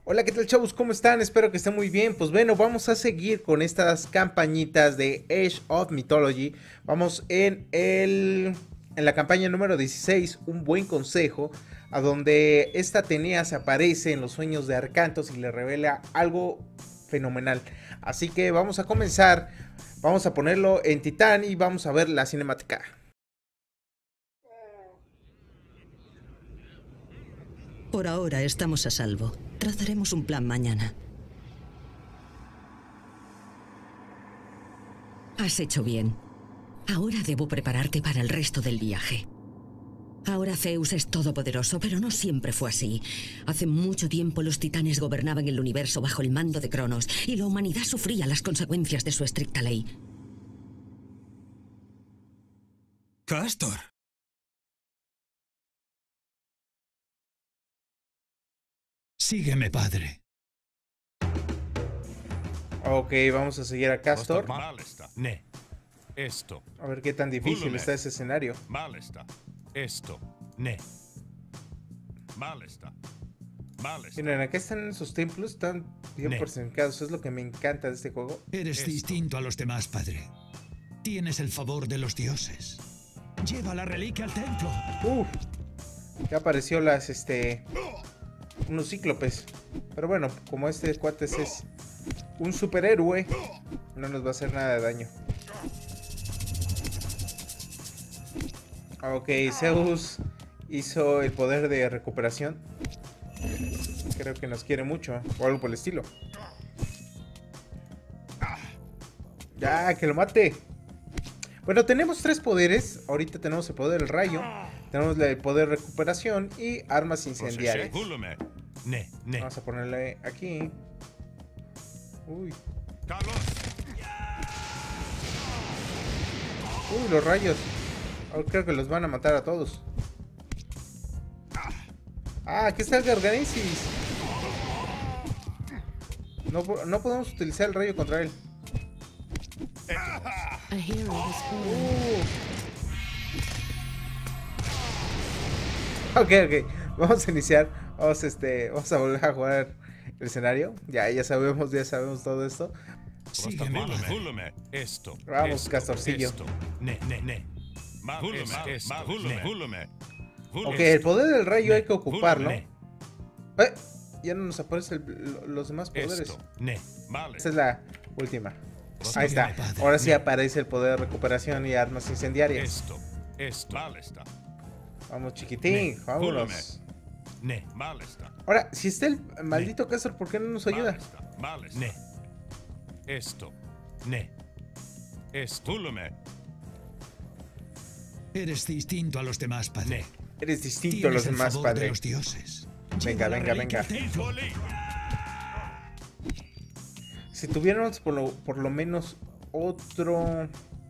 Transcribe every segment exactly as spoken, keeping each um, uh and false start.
Hola, ¿qué tal, chavos? ¿Cómo están? Espero que estén muy bien. Pues bueno, vamos a seguir con estas campañitas de Age of Mythology. Vamos en el en la campaña número dieciséis, un buen consejo, a donde esta Atenea se aparece en los sueños de Arcantos y le revela algo fenomenal. Así que vamos a comenzar. Vamos a ponerlo en Titán y vamos a ver la cinemática. Por ahora estamos a salvo. Trazaremos un plan mañana. Has hecho bien. Ahora debo prepararte para el resto del viaje. Ahora Zeus es todopoderoso, pero no siempre fue así. Hace mucho tiempo los titanes gobernaban el universo bajo el mando de Cronos, y la humanidad sufría las consecuencias de su estricta ley. Castor. Sígueme, padre. Ok, vamos a seguir a Castor. Malesta. Ne. Esto. A ver qué tan difícil está ese escenario. Malesta. Esto. Ne. Malesta. Malesta. Miren, acá están sus templos, están bien Ne. porcentados. Es lo que me encanta de este juego. Eres Esto. distinto a los demás, padre. Tienes el favor de los dioses. Lleva la reliquia al templo. Uf, ya apareció las, este, unos cíclopes. Pero bueno, como este cuate es un superhéroe, no nos va a hacer nada de daño. Ok, Zeus hizo el poder de recuperación. Creo que nos quiere mucho, o algo por el estilo. Ya, que lo mate. Bueno, tenemos tres poderes. Ahorita tenemos el poder del rayo, tenemos el poder de recuperación y armas incendiarias. Hulume. Ne. Ne. Vamos a ponerle aquí. Uy, Carlos. uy, los rayos. Oh, creo que los van a matar a todos. Ah, aquí está el Garganesis. No, po- no podemos utilizar el rayo contra él. A hero has fallen. Uh. Ok, ok. Vamos a iniciar. Vamos, este, vamos a volver a jugar el escenario. Ya, ya sabemos, ya sabemos todo esto. Sígueme, Hulume. padre. Hulume. Esto. Vamos, Esto. Castorcillo. Esto. Ne. Ne. Ne. Hulume. Esto. Hulume. Hulume. Ok, el poder del rayo hay que ocuparlo. Ne. Eh, ya no nos aparecen el- los demás poderes. Esto. Ne. Esta Malesta. es la última. Sígueme, Ahí está. padre. Ahora sí aparece el poder de recuperación y armas incendiarias. Esto. Esto. Malesta. Vamos, chiquitín. Ne. Vámonos. Ne. Malesta. Ahora, si está el maldito Castor, ¿por qué no nos ayuda? Malesta. Malesta. Ne. Esto. Ne. Esto. Hulume. Eres distinto a los demás, padre. Ne. Eres distinto a los Tienes el demás, favor de padre. los dioses. Venga, Lleva la venga, reliquia venga. al templo. Isboli. Si tuviéramos por lo, por lo menos otro...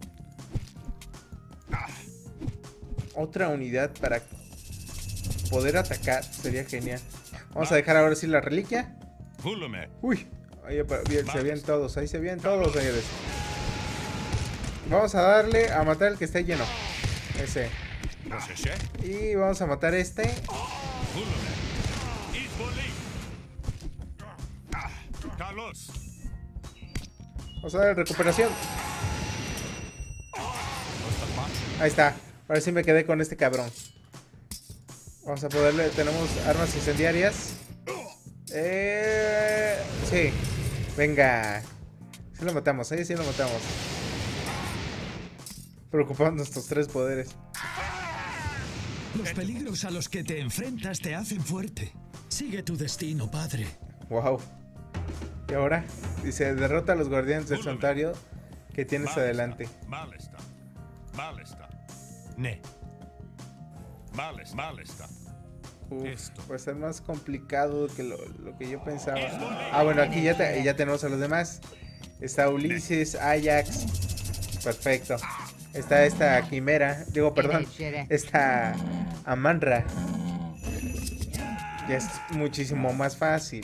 Otra unidad para poder atacar, sería genial. Vamos a dejar ahora sí la reliquia. Hulume. Uy, ahí apa- bien, se ven todos, ahí se ven todos, señores. Vamos a darle a matar el que esté lleno. Ese. Moshe. Y vamos a matar este. Hulume. Isboli. Carlos. Vamos a darle recuperación. Ahí está. Ahora sí me quedé con este cabrón. Vamos a poderle. Tenemos armas incendiarias. Eh, sí. Venga. Sí lo matamos, ahí sí lo matamos. Preocupando nuestros tres poderes. Los peligros a los que te enfrentas te hacen fuerte. Sigue tu destino, padre. Wow. Y ahora dice: derrota a los guardianes del santuario que tienes Malesta. adelante. Malesta. Malesta. Ne. Malesta. Malesta. Uf, Esto. puede ser más complicado que lo, lo que yo pensaba. Ah, bueno, aquí ya, te- ya tenemos a los demás. Está Ulises, Ajax. Perfecto. Está esta Quimera. Digo, perdón. Esta Amanra. Ya es muchísimo más fácil.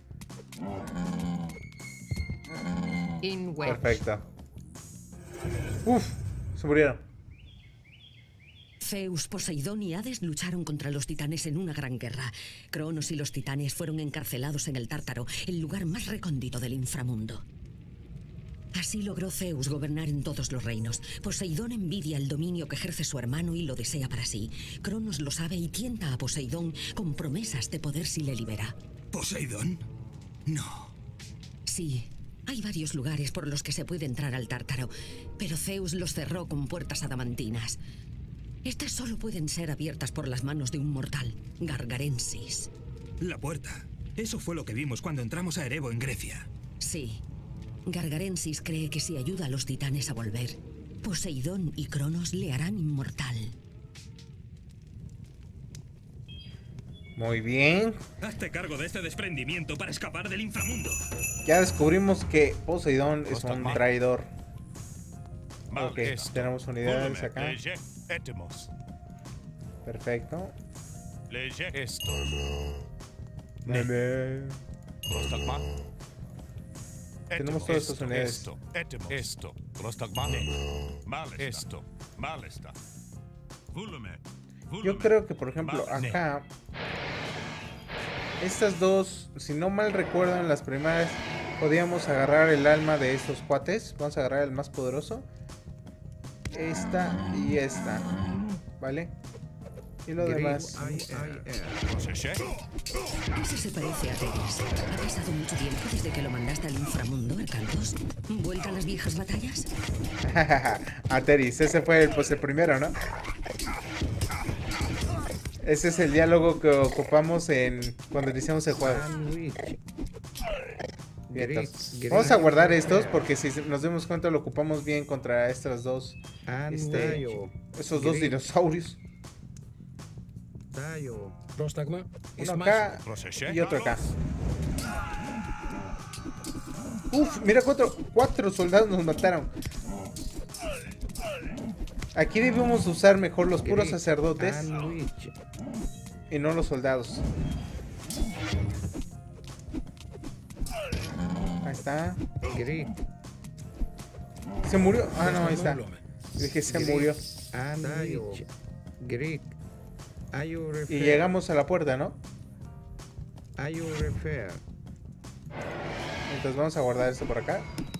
In wedge. Perfecto. Uf, se murieron. Zeus, Poseidón y Hades lucharon contra los titanes en una gran guerra. Cronos y los titanes fueron encarcelados en el Tártaro, el lugar más recóndito del inframundo. Así logró Zeus gobernar en todos los reinos. Poseidón envidia el dominio que ejerce su hermano y lo desea para sí. Cronos lo sabe y tienta a Poseidón con promesas de poder si le libera. ¿Poseidón? No. Sí, hay varios lugares por los que se puede entrar al Tártaro, pero Zeus los cerró con puertas adamantinas. Estas solo pueden ser abiertas por las manos de un mortal, Gargarensis. La puerta. Eso fue lo que vimos cuando entramos a Erebo en Grecia. Sí. Gargarensis cree que si ayuda a los titanes a volver, Poseidón y Cronos le harán inmortal. Muy bien. Hazte cargo de este desprendimiento para escapar del inframundo. Ya descubrimos que Poseidón es un traidor. Mal Ok, esto. tenemos unidades Volume, acá. lege, etemos. Perfecto. Lege esto. Neme. Prostagma. Tenemos todas Esto, estas unidades. Esto, etemos. Esto. Prostagma. Mal esto. Mal está. Volume. Yo creo que, por ejemplo, acá, estas dos, si no mal recuerdo, en las primeras podíamos agarrar el alma de estos cuates. Vamos a agarrar el más poderoso. Esta y esta. ¿Vale? Y lo demás. Proseshe. Ese se parece a Tetis. Ha pasado mucho tiempo desde que lo mandaste al inframundo, Arcantos. ¿Vuelta a las viejas batallas? Ateris, ese fue el, pues, el primero, ¿no? Ese es el diálogo que ocupamos en cuando iniciamos el juego. Bien, entonces, vamos a guardar estos porque si nos demos cuenta lo ocupamos bien contra estos dos, este, esos dos dinosaurios. Prostagma. Uno acá Proseshe. y otro acá. Uf, mira cuatro, cuatro soldados nos mataron. Aquí debemos usar mejor los puros sacerdotes y no los soldados. Ahí está. Se murió. Ah, no, ahí está. Dije, se murió. Y llegamos a la puerta, ¿no? Entonces vamos a guardar esto por acá.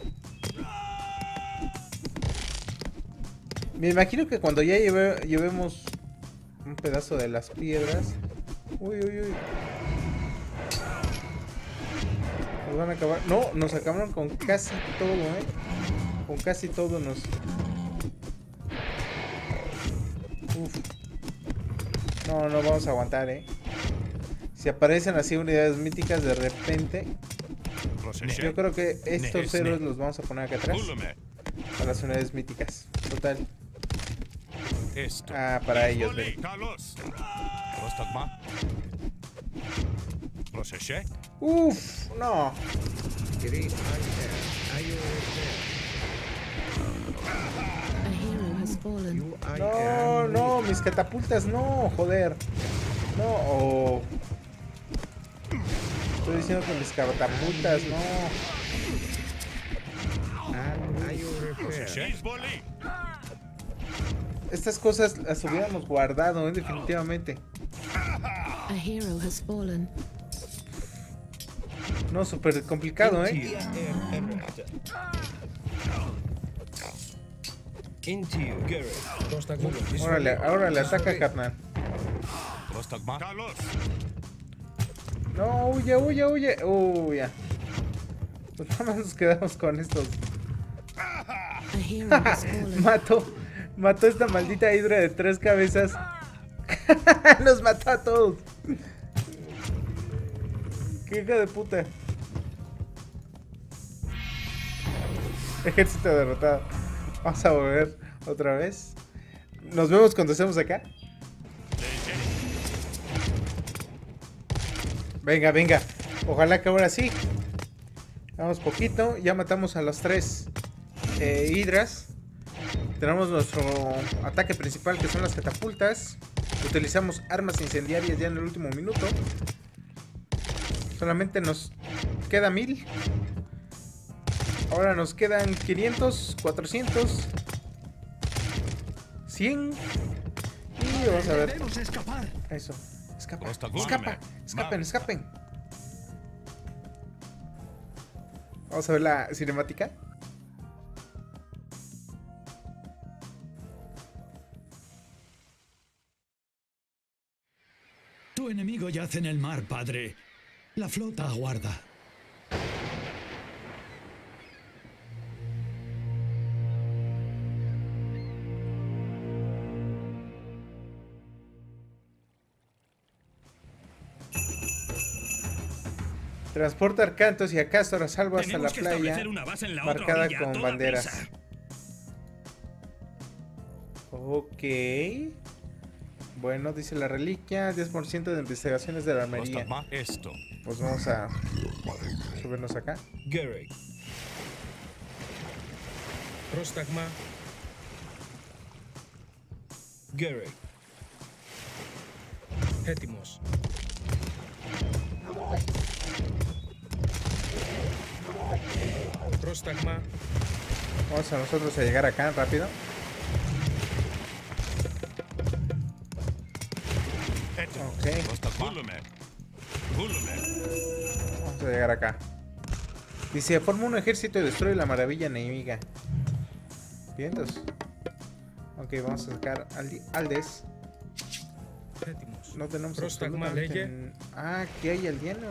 Me imagino que cuando ya lleve, llevemos un pedazo de las piedras. Uy, uy, uy. Nos van a acabar. No, nos acabaron con casi todo, eh. Con casi todo nos. Uf. No, no vamos a aguantar, eh. Si aparecen así unidades míticas de repente. Proseshe. Yo creo que estos Ne- héroes ne- los vamos a poner acá atrás. Volume. A las unidades míticas. Total. Esto. Ah, para ellos, Voli, ven. Carlos. Prostagma. Proseshe. Uf, no. A hero has fallen. No, no, mis catapultas, no, joder. No, oh. Estoy diciendo que mis catapultas, no. Proseshe. Voli. Estas cosas las hubiéramos guardado, ¿eh? Definitivamente. A hero has fallen. No, súper complicado, ¿eh? Prostagma. Órale, ahora le ataca, carnal. Prostagma. Carlos. No, huye, huye, huye. Uy, ya. Pues nada más nos quedamos con estos. A hero has fallen. Mató, mató esta maldita hidra de tres cabezas. Nos mató a todos. Qué hija de puta. Ejército derrotado. Vamos a volver otra vez. Nos vemos cuando estemos acá. Venga, venga. Ojalá que ahora sí. Vamos poquito. Ya matamos a los tres eh, hidras. Tenemos nuestro ataque principal, que son las catapultas. Utilizamos armas incendiarias ya en el último minuto. Solamente nos queda mil. Ahora nos quedan quinientos, cuatrocientos, cien. vamos a ver. Debemos escapar. Eso. Escapa. Prostagma. Escapa. Escapen, Vale. escapen. Vamos a ver la cinemática. Tu enemigo yace en el mar, padre. La flota aguarda. Transporta Arcantos y a Castor a salvo hasta la Tenemos que playa, establecer una base en la otra marcada orilla, a con toda banderas. prisa. Ok. Bueno, dice la reliquia, diez por ciento de investigaciones de la armería. Prostagma. Esto. Pues vamos a subirnos acá. Gerek. Prostagma. Gerek. Έτοιμος. Πρόσταγμα. Vamos a nosotros a llegar acá rápido. Ok. Prostagma. Volume. Volume. Vamos a llegar acá. Dice, forma un ejército y destruye la maravilla enemiga. Vientos. Ok, vamos a sacar Aldi- Aldes. Έτοιμος. No tenemos Prostagma, absolutamente leye. n- Ah, aquí hay aldeanos.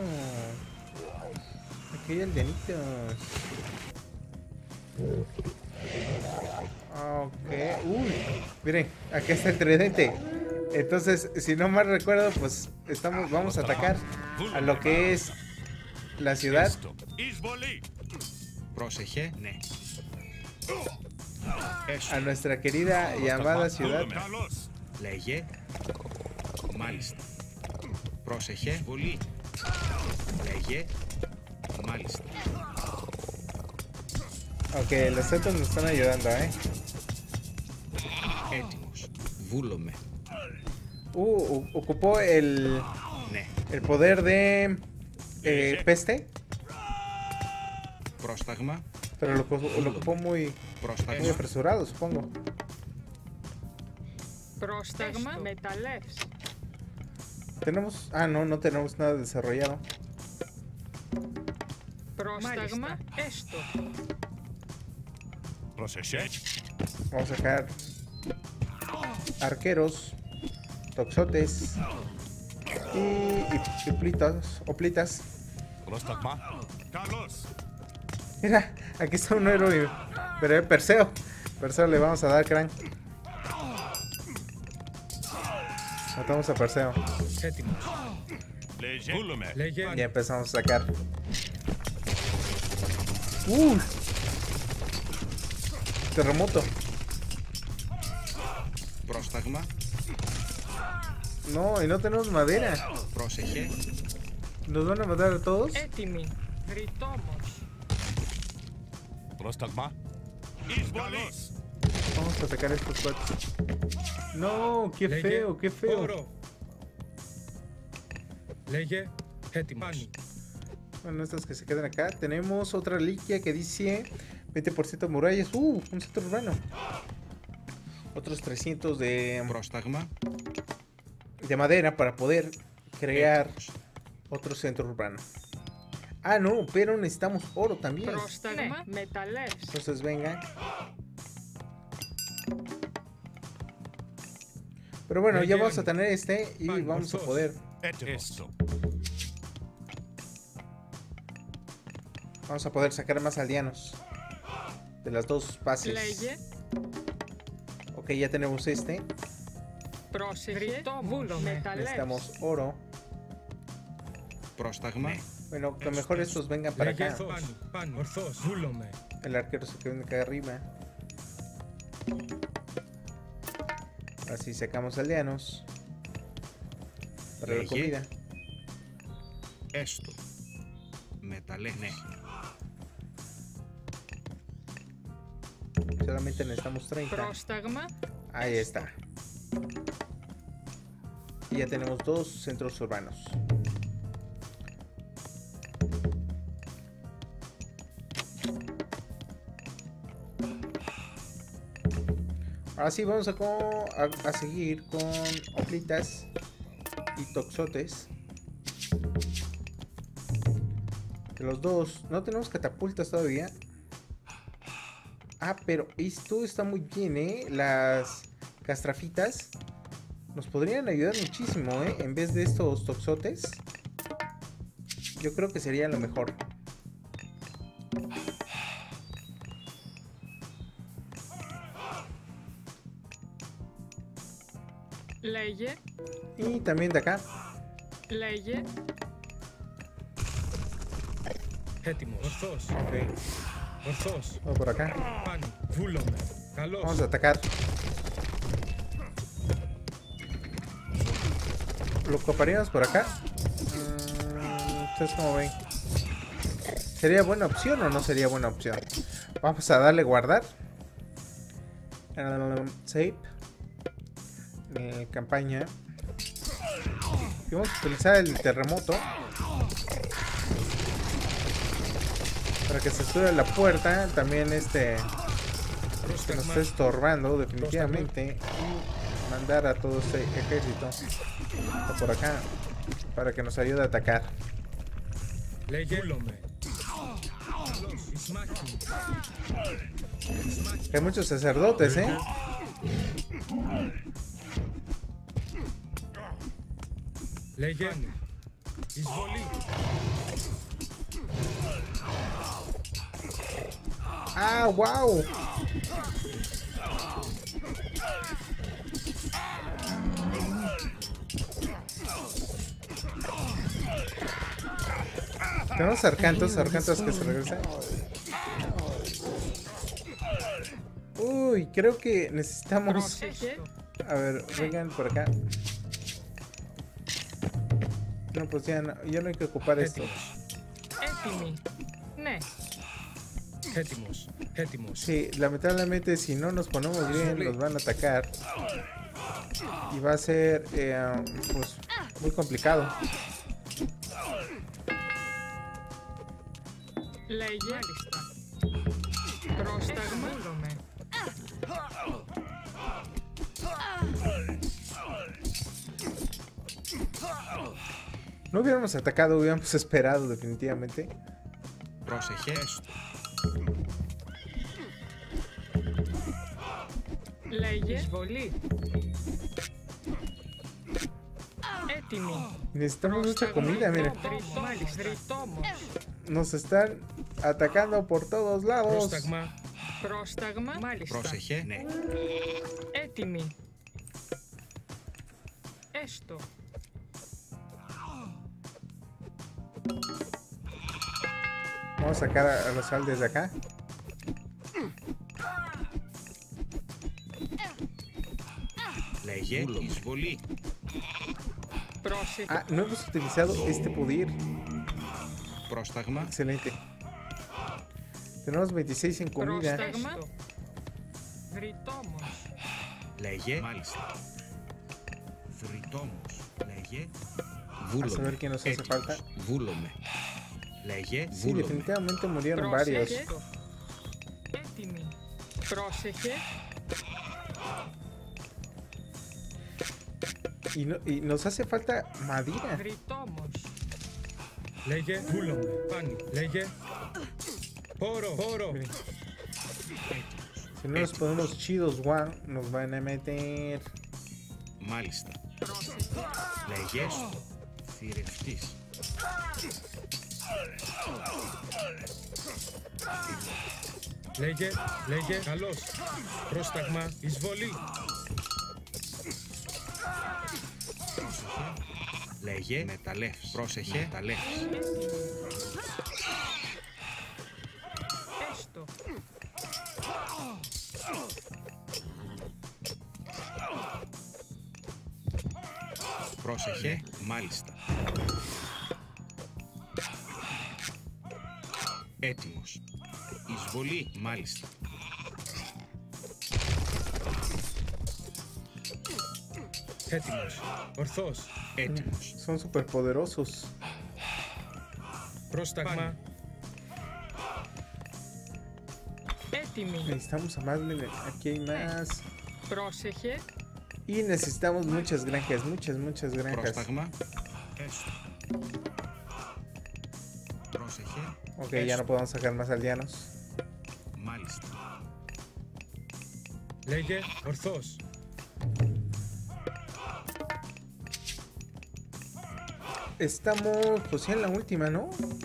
Aquí hay aldeanitos. Ok. Uy. Miren, aquí está el tridente. Entonces, si no mal recuerdo, pues estamos, vamos a atacar a lo que es la ciudad. Esto. Isboli. Πρόσεχε, ναι. A nuestra querida y amada ciudad. Kalos. Λέγε. Μάλιστα. Πρόσεχε. Πολύ. Λέγε. Μάλιστα. Ok, los centros nos están ayudando, eh. Έτοιμος. Βούλομαι. Uh, o- ocupó el, Ναι. el poder de eh, peste, Πρόσταγμα. pero lo, ocu- lo ocupó muy, muy Πρόσταγμα. apresurado, supongo. Πρόσταγμα μεταλλεύς. Tenemos... Ah, no, no tenemos nada desarrollado. Πρόσταγμα έστω. Πρόσεχε. Vamos a sacar arqueros, toxotes y, y, y plitas, o plitas. Prostagma. Kalos. Mira, aquí está un héroe, pero es Perseo. Perseo le vamos a dar crank. Matamos a Perseo. Έτοιμος. Λέγε. Volume. Λέγε. Ya empezamos a sacar. ¡Uh! Terremoto. Πρόσταγμα. No, y no tenemos madera. Πρόσεχε. ¿Nos van a matar a todos? Έτοιμοι. Ρητόμος. Prostagma. Isboli. Vamos a atacar a estos cuates. No, qué Λέγε. feo, qué feo. Όρο. Λέγε. Έτοιμος. Bueno, estas que se quedan acá. Tenemos otra reliquia que dice veinte por ciento murallas. Uh, un centro urbano. Otros trescientos de, Πρόσταγμα. de madera para poder crear Έτοιμος. otro centro urbano. Ah, no, pero necesitamos oro también. Πρόσταγμα μεταλλεύς. Entonces venga. Pero bueno, ya vamos a tener este y vamos a poder. Esto. Vamos a poder sacar más aldeanos de las dos bases. Λέγε. Ok, ya tenemos este. Πρόσεχε. Βούλομαι. Μεταλλεύς. Necesitamos oro. Πρόσταγμα. Bueno, que mejor estos vengan para Λέγε. acá. Πάνω. Πάνω. Ορθώς. Βούλομαι. El arquero se queda acá arriba. Así sacamos aldeanos. Para la Λέγε. comida. Έστω. Μεταλλέ. Ναι. Solamente necesitamos treinta. Πρόσταγμα. Ahí está. Y ya tenemos dos centros urbanos. Ahora sí, vamos a, co- a, a seguir con oplitas y toxotes. De los dos. No tenemos catapultas todavía. Ah, pero esto está muy bien, ¿eh? Las castrafitas nos podrían ayudar muchísimo, ¿eh? En vez de estos toxotes. Yo creo que sería lo mejor. Λέγε, Y también de acá. λέγε, Έτοιμος. Ορθός. Ok. Ορθός. Vamos por acá. Πάνω. Βούλομαι. Καλός. Vamos a atacar. Lo coparíamos por acá. Mm, ¿Ustedes cómo ven? ¿Sería buena opción o no sería buena opción? Vamos a darle guardar. Um, save. Eh, campaña. Y vamos a utilizar el terremoto. Para que se sube la puerta. También este... que nos está estorbando definitivamente. Y mandar a todo este ejército por acá. Para que nos ayude a atacar. Λέγε. Βούλομαι. Καλός. Ισμάκη. Hay muchos sacerdotes, ¿eh? Λέγε. Εισβολή. ¡Ah, wow! Tenemos arcantos, arcantos que se regresan. Uy, creo que necesitamos... πρόσεχε, A ver, vengan por acá. No, pues ya no, ya no hay que ocupar esto. Έτοιμος. έτοιμοι. Ναι, Έτοιμος. Έτοιμος. Sí, lamentablemente si no nos ponemos bien nos van a atacar. Y va a ser eh, pues muy complicado. λέγε, πρόσταγμα, βούλομαι. No hubiéramos atacado, hubiéramos esperado definitivamente. Πρόσεχε. Λέγε, εισβολή. Έτοιμοι. Necesitamos mucha comida, miren. Μάλιστα. Τριτόμος. Nos están atacando por todos lados. Πρόσταγμα. Πρόσταγμα. Μάλιστα. Πρόσεχε. Ναι. Έτοιμοι. Έστω. Vamos a sacar a, a los aldes de acá. Λέγε. Εισβολή. Πρόσεχε. Ah, no hemos utilizado este poder. Πρόσταγμα. Excelente. Tenemos veintiséis en comida. Πρόσταγμα. Βρυτόμος. Λέγε. Μάλιστα. Θρητόμος. Λέγε. A Βούλομαι. saber qué nos hace Έτοιμος. falta. Βούλομαι. Λέγε. Sí, Βούλομαι. definitivamente murieron varios. Πρόσεχε. Έτοιμοι. Πρόσεχε. Y, no, y nos hace falta madera. Βρυτόμος. Λέγε. Βούλομαι. Πάνω. Λέγε. Πόρο. Πόρο. Si no nos ponemos chidos, one, nos van a meter. Μάλιστα. Λέγε. Θηρευτής. Λέγε. Λέγε. Καλός. Πρόσταγμα. Εισβολή. Λέγε. Μεταλλεύς. Πρόσεχε. Μεταλλεύς. Έστω. Πρόσεχε. Μάλιστα. Έτοιμος. Εισβολή. Μάλιστα. Έτοιμος. Ορθός. Έτοιμος. Son super poderosos. Πρόσταγμα. Έτοιμοι. Necesitamos a más. Miren, aquí hay más. Πρόσεχε. Y necesitamos muchas granjas, muchas, muchas granjas. Πρόσταγμα. Έστω. Πρόσεχε. Ok, ya no podemos sacar más aldeanos. Μάλιστα. Λέγε ορθώς. Estamos pues ya en la última, ¿no?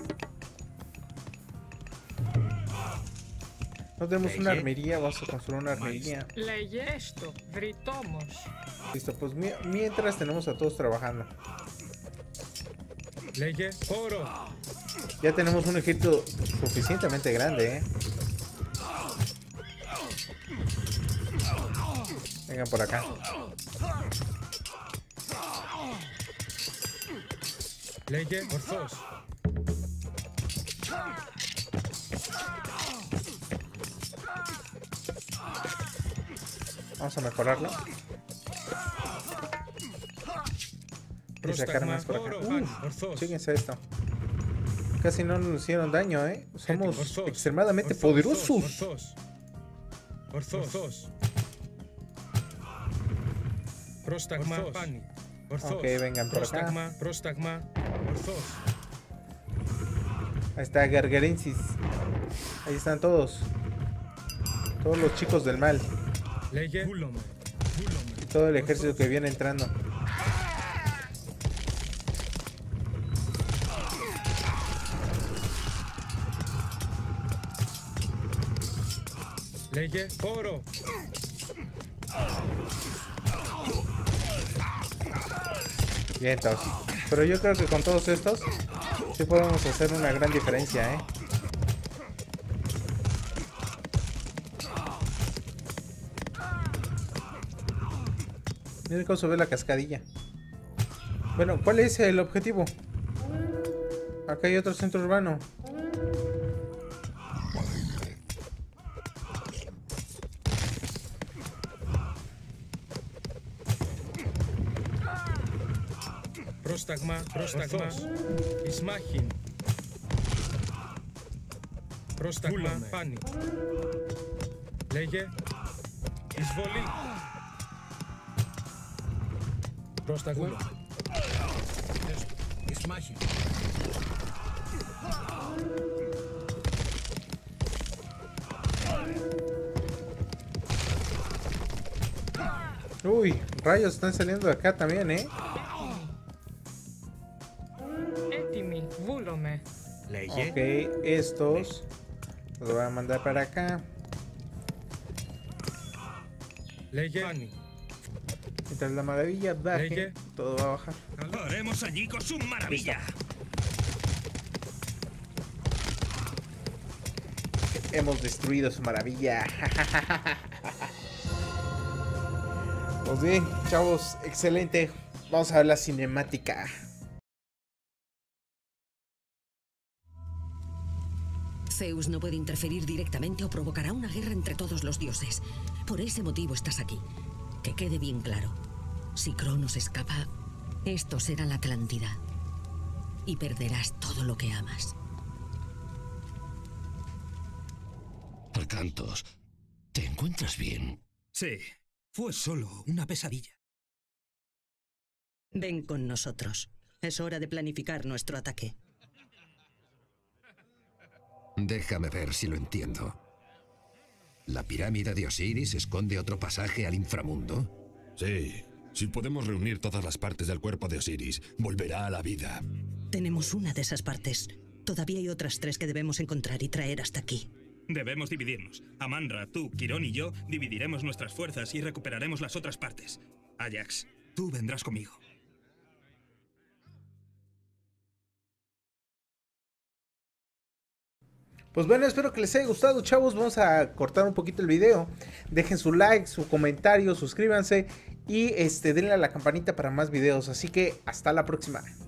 No tenemos una armería, vamos a construir una armería. Λέγε έστω. Βρυτόμος. Listo, pues mi- mientras tenemos a todos trabajando. Λέγε χώρο. Ya tenemos un ejército suficientemente grande, ¿eh? Vengan por acá. Λέγε ορθώς. Vamos a mejorarlo. Y sacar Πρόσταγμα más por acá. χώρο. Uf, Πάνι. Ορθώς. chéquense esto. Casi no nos hicieron daño, ¿eh? Somos Ορθώς. extremadamente Ορθώς, poderosos. Ορθώς. Ορθώς. Ορθώς. Πρόσταγμα πάνι. Ορθώς. Ok, vengan por acá. Πρόσταγμα. Πρόσταγμα. Ορθώς. Ahí está Gargarensis. Ahí están todos. Todos los chicos del mal. Λέγε βούλομαι. Βούλομαι. Y todo el ejército que viene entrando. Λέγε χώρο. Bien, entonces. Pero yo creo que con todos estos sí podemos hacer una gran diferencia, ¿eh? Miren cómo se ve la cascadilla. Bueno, ¿cuál es el objetivo? Acá hay otro centro urbano. Πρόσταγμα. Πρόσταγμα. Ισμάχιν. Πρόσταγμα πάνι. Λέγε εισβολή. Πρόσταγμα. Ισμάχιν. Uy, rayos están saliendo de acá también, ¿eh? Έτοιμοι. Βούλομαι. Λέγε. Ok, estos los voy a mandar para acá. Λέγε πάνι. Mientras la maravilla baje, Leye. todo va a bajar. Haremos añicos su maravilla. Hemos destruido su maravilla. Pues bien, chavos, excelente. Vamos a ver la cinemática. Zeus no puede interferir directamente o provocará una guerra entre todos los dioses. Por ese motivo estás aquí. Que quede bien claro. Si Cronos escapa, esto será la Atlántida. Y perderás todo lo que amas. Arcantos, ¿te encuentras bien? Sí, fue solo una pesadilla. Ven con nosotros. Es hora de planificar nuestro ataque. Déjame ver si lo entiendo. ¿La pirámide de Osiris esconde otro pasaje al inframundo? Sí. Si podemos reunir todas las partes del cuerpo de Osiris, volverá a la vida. Tenemos una de esas partes. Todavía hay otras tres que debemos encontrar y traer hasta aquí. Debemos dividirnos. Amanra, tú, Quirón y yo dividiremos nuestras fuerzas y recuperaremos las otras partes. Ajax, tú vendrás conmigo. Pues bueno, espero que les haya gustado, chavos. Vamos a cortar un poquito el video. Dejen su like, su comentario, suscríbanse y este, denle a la campanita para más videos. Así que hasta la próxima.